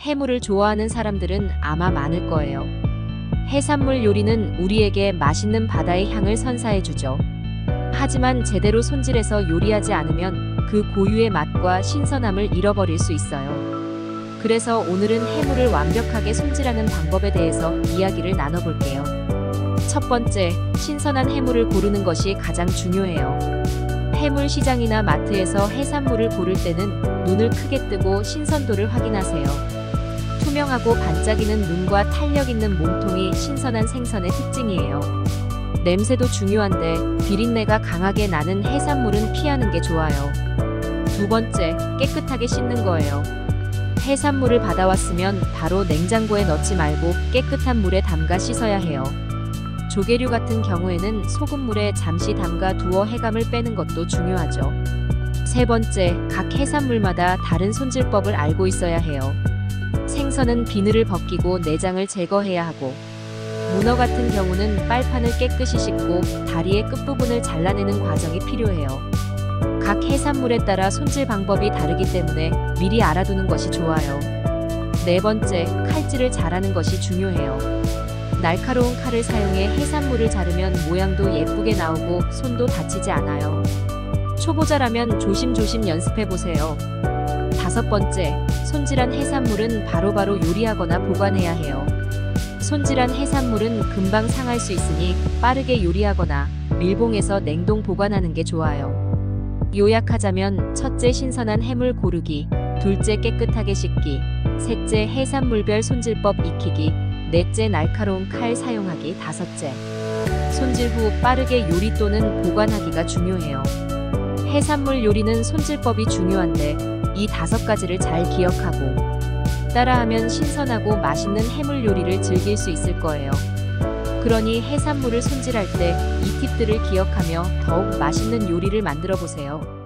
해물을 좋아하는 사람들은 아마 많을 거예요. 해산물 요리는 우리에게 맛있는 바다의 향을 선사해주죠. 하지만 제대로 손질해서 요리하지 않으면 그 고유의 맛과 신선함을 잃어버릴 수 있어요. 그래서 오늘은 해물을 완벽하게 손질하는 방법에 대해서 이야기를 나눠볼게요. 첫 번째, 신선한 해물을 고르는 것이 가장 중요해요. 해물 시장이나 마트에서 해산물을 고를 때는 눈을 크게 뜨고 신선도를 확인하세요. 투명하고 반짝이는 눈과 탄력 있는 몸통이 신선한 생선의 특징이에요. 냄새도 중요한데 비린내가 강하게 나는 해산물은 피하는 게 좋아요. 두 번째, 깨끗하게 씻는 거예요. 해산물을 받아왔으면 바로 냉장고에 넣지 말고 깨끗한 물에 담가 씻어야 해요. 조개류 같은 경우에는 소금물에 잠시 담가 두어 해감을 빼는 것도 중요하죠. 세 번째, 각 해산물마다 다른 손질법을 알고 있어야 해요. 생선은 비늘을 벗기고 내장을 제거해야 하고, 문어 같은 경우는 빨판을 깨끗이 씻고 다리의 끝부분을 잘라내는 과정이 필요해요. 각 해산물에 따라 손질 방법이 다르기 때문에 미리 알아두는 것이 좋아요. 네 번째, 칼질을 잘하는 것이 중요해요. 날카로운 칼을 사용해 해산물을 자르면 모양도 예쁘게 나오고 손도 다치지 않아요. 초보자라면 조심조심 연습해보세요. 다섯 번째, 손질한 해산물은 바로바로 요리하거나 보관해야 해요. 손질한 해산물은 금방 상할 수 있으니 빠르게 요리하거나 밀봉해서 냉동 보관하는 게 좋아요. 요약하자면 첫째, 신선한 해물 고르기, 둘째, 깨끗하게 씻기, 셋째, 해산물별 손질법 익히기, 넷째, 날카로운 칼 사용하기, 다섯째, 손질 후 빠르게 요리 또는 보관하기가 중요해요. 해산물 요리는 손질법이 중요한데 이 5가지를 잘 기억하고 따라하면 신선하고 맛있는 해물 요리를 즐길 수 있을 거예요. 그러니 해산물을 손질할 때 이 팁들을 기억하며 더욱 맛있는 요리를 만들어 보세요.